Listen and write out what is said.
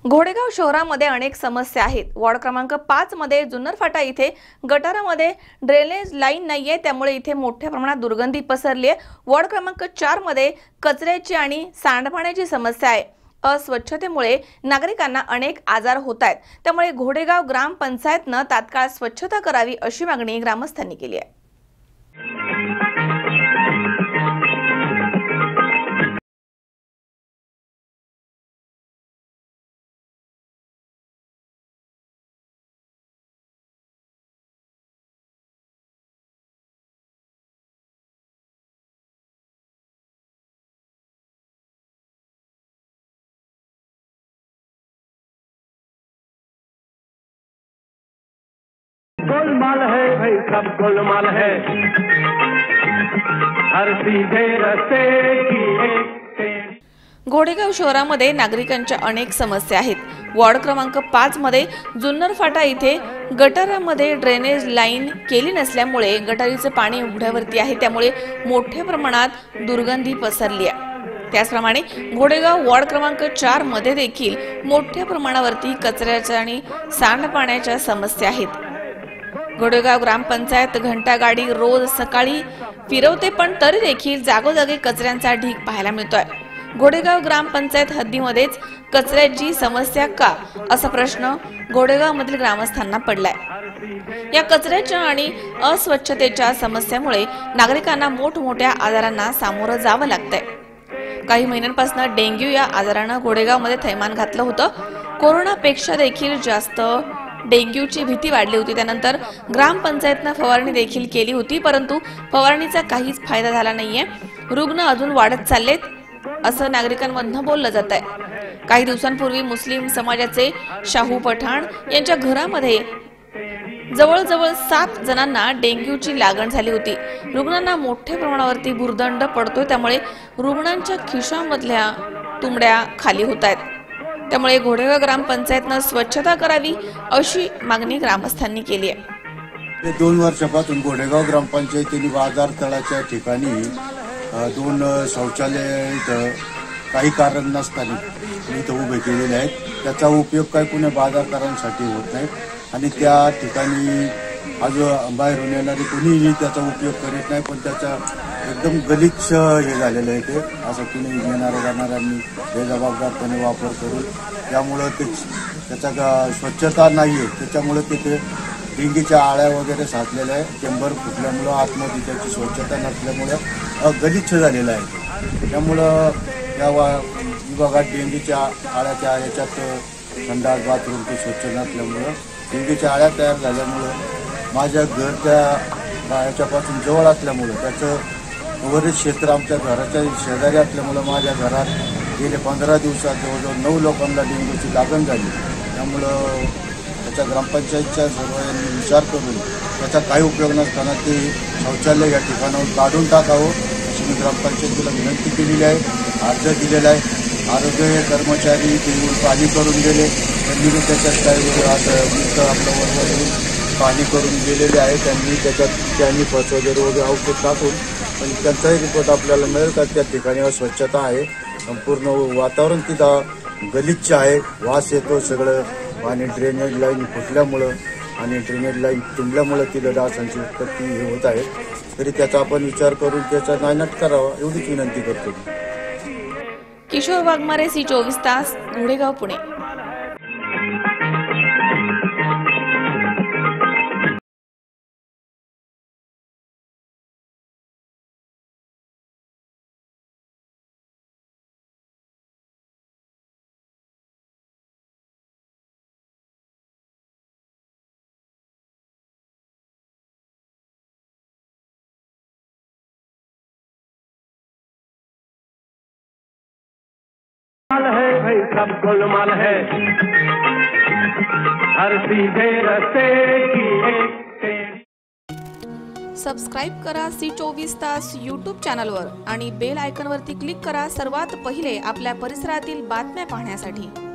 घोडेगाव शहरामध्ये अनेक समस्या आहेत। वॉर्ड क्रमांक 5 मध्ये जुन्नर फाटा इथे गटारामध्ये ड्रेनेज लाईन नाहीये, त्यामुळे इथे मोठ्या प्रमाणात दुर्गंधी पसरली आहे। वॉर्ड क्रमांक 4 मध्ये कचऱ्याची आणि सांडपाण्याची समस्या आहे। अस्वच्छतेमुळे नागरिकांना अनेक आजार होत आहेत, त्यामुळे घोडेगाव ग्रामपंचायतने तात्काळ स्वच्छता करावी अशी मागणी ग्रामस्थांनी केली आहे। गोलमाल है भाई, सब गोलमाल है। हर सीधे रस्ते की एक तेरी। घोडेगाव शहरामध्ये नागरिकांच्या अनेक समस्या आहेत। वॉर्ड क्रमांक 5 मध्ये जुन्नर फाटा इथे गटारामध्ये ड्रेनेज लाईन केली नसल्यामुळे गटारीचे पाणी उघड्यावरती आहे, त्यामुळे मोठ्या प्रमाणात दुर्गंधी पसरली आहे। त्याचप्रमाणे घोडेगाव वॉर्ड क्रमांक 4 मध्ये देखील मोठ्या प्रमाणावरती कचऱ्याच्या आणि सांडपाण्याच्या समस्या आहेत। घोडेगाव ग्रामपंचायत घंटागाडी रोज सकाळी फिरवते, पण तरी देखील जागोजागी कचऱ्यांचा ढीग पाहायला मिळतोय। घोडेगाव ग्रामपंचायत हद्दीमध्येच कचऱ्याची समस्या का, असा प्रश्न घोडेगाव मधील ग्रामस्थांना पडलाय। या कचऱ्याच्या आणि अस्वच्छतेच्या समस्येमुळे नागरिकांना मोठमोठ्या आजारांना सामोरं जावं लागतंय। काही महिन्यांपासून डेंग्यू या आजारानं घोडेगाव मध्ये थैमान घातलं होतं। कोरोनापेक्षा देखील जास्त डेंग्यूची भीती वाढली होती। त्यानंतर ग्रामपंचायतने फवारणी देखील केली होती, परंतु फवारणीचा काहीच फायदा झाला नाहीये। रुग्ण अजून वाढत चाललेत, असं नागरिकांमधून बोललं जात आहे। काही दिवसांपूर्वी मुस्लिम समाजाचे शाहू पठाण यांच्या घरामध्ये जवळजवळ 7 जणांना डेंग्यूची लागण झाली होती। रुग्णांना मोठ्या प्रमाणावरती भुर्दंड पडतोय, त्यामुळे रुग्णांच्या खिशामधल्या तुंबड्या खाली होत आहेत। त्यामुळे घोडेगाव ग्रामपंचायतने स्वच्छता करावी अशी मागणी ग्रामस्थांनी केली आहे। 2 वर्षापासून घोडेगाव ग्रामपंचायतीने बाजार तळाच्या ठिकाणी 2 शौचालय काही कारण नसताना इथं उभे केलेले आहेत। त्याचा उपयोग काही पुणे बाजारकरांसाठी होत नाही आणि त्या ठिकाणी आज बाहेरून येणारे कोणीही त्याचा उपयोग करीत नाही, पण त्याचा एकदम गलिच्छ हे झालेलं आहे ते, असं कुणी येणाऱ्या जाणाऱ्यांनी बेजबाबदारपणे वापर करून त्यामुळं त्याचा स्वच्छता नाही आहे। त्याच्यामुळे तिथे डेंगीच्या आळ्या वगैरे साचलेल्या आहे। चेंबर फुटल्यामुळं आतमध्ये त्याची स्वच्छता नसल्यामुळे गलिच्छ झालेलं आहे। त्यामुळं या विभागात डेंगीच्या आळ्याच्या याच्यात संडास बाथरूम ते स्वच्छ नसल्यामुळं डेंगीच्या आळ्या तयार झाल्यामुळं माझ्या घर त्या याच्यापासून जवळ असल्यामुळं त्याचं बरेच क्षेत्र आमच्या घराच्या शेजारी असल्यामुळं माझ्या घरात गेले 15 दिवसात जवळजवळ 9 लोकांना डेंग्यूची लागण झाली। त्यामुळं त्याच्या ग्रामपंचायतच्या सर्वांनी विचार करून त्याचा काही उपयोग नसताना ते शौचालय या ठिकाणावर काढून टाकावं अशी मी ग्रामपंचायतीला विनंती केलेली आहे, अर्ज दिलेला आहे। आरोग्य कर्मचारी ते पाणी करून गेले, त्यांनी त्याच्यात काही आपलं वरवर पाणी करून गेलेले आहे। त्यांनी त्याच्यात त्यांनी खत वगैरे औषध टाकून, पण त्यांचाही रिपोर्ट आपल्याला मिळेल का त्या ठिकाणी अस्वच्छता आहे, संपूर्ण वातावरण तिथं गलिच्छ आहे, वास येतो सगळं। आणि ड्रेनेज लाईन फुटल्यामुळं आणि ड्रेनेज लाईन तुंबल्यामुळं तिथं डासांची उत्पत्ती हे होत आहे। तरी त्याचा आपण विचार करून त्याचा नायनाट करावा एवढीच विनंती करतो। किशोर वाघमारे, सी 24 तास, घोडेगाव, पुणे। है भाई, सब गोलमाल है। हर सीधे रस्ते की एक तेरी। सबस्क्राइब करा सी 24 तास यूट्यूब चॅनलवर आणि बेल आयकॉनवरती क्लिक करा सर्वात पहिले आपल्या परिसरातील बातम्या पाहण्यासाठी।